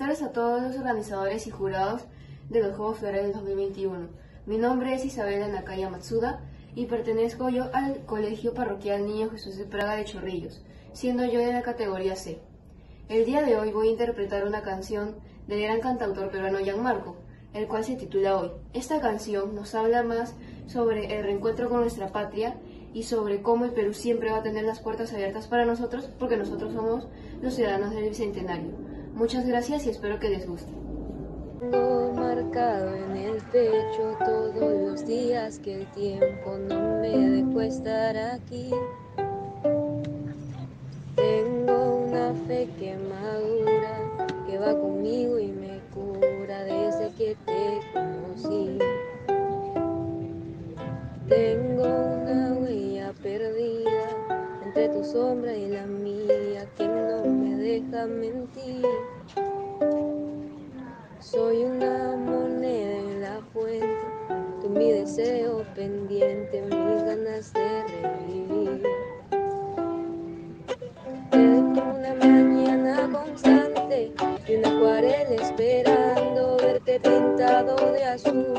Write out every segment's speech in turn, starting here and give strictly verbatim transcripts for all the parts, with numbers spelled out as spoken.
tardes a todos los organizadores y jurados de los Juegos Florales del dos mil veintiuno. Mi nombre es Isabela Nakaya Matsuda y pertenezco yo al Colegio Parroquial Niño Jesús de Praga de Chorrillos, siendo yo de la categoría C. El día de hoy voy a interpretar una canción del gran cantautor peruano Gianmarco, el cual se titula Hoy. Esta canción nos habla más sobre el reencuentro con nuestra patria y sobre cómo el Perú siempre va a tener las puertas abiertas para nosotros, porque nosotros somos los ciudadanos del Bicentenario. Muchas gracias y espero que les guste. Tengo marcado en el pecho todos los días que el tiempo no me dejó estar aquí. Tengo una fe que madura, que va conmigo y me cura desde que te conocí. Tengo una huella perdida entre tu sombra y la mía que no me deja mentir. Soy una moneda en la fuente, tú mi deseo pendiente, mis ganas de revivir. Tengo una mañana constante y una acuarela esperando verte pintado de azul.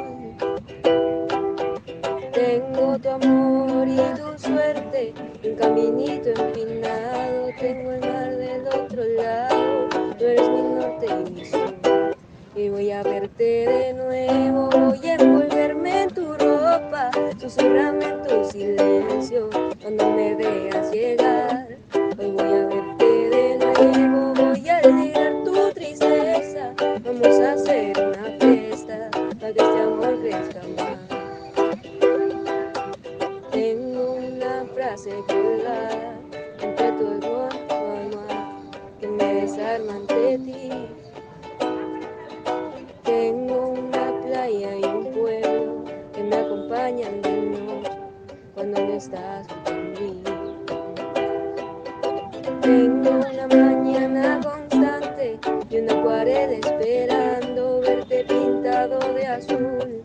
Tengo tu amor y tu suerte, un caminito empinado, tengo el mar del otro lado, tú eres mi norte y mi sur. Y voy a verte de nuevo, voy a envolverme en tu ropa, susurrarme en tu silencio cuando me veas llegar. Hoy voy a verte de nuevo, voy a alegrar tu tristeza, vamos a hacer una fiesta para que este amor crezca más. Tengo una frase colgada entre tu almohada y tu almohada que me desarma ante ti. Tengo una playa y un pueblo que me acompañan de noche cuando no estás junto a mí. Tengo una mañana constante y una acuarela esperando verte pintado de azul.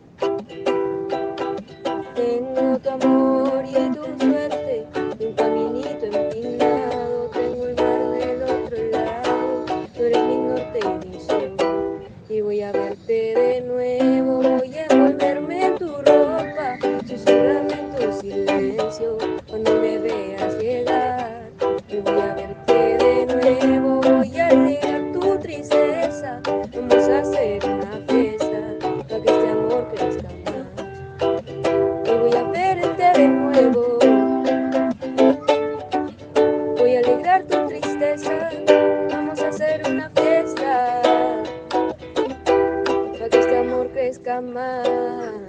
Tengo tu amor y tu suerte, un caminito empinado, tengo el mar del otro lado, tú eres mi norte y mi sur. Y voy a verte de nuevo, voy a envolverme en tu ropa, susurrarme en tu silencio cuando me veas llegar. Y voy a verte de nuevo, voy a alegrar tu tristeza, vamos a hacer una fiesta para que este amor crezca más. Y voy a verte de nuevo, voy a alegrar tu tristeza, vamos a hacer una fiesta para que este amor crezca más.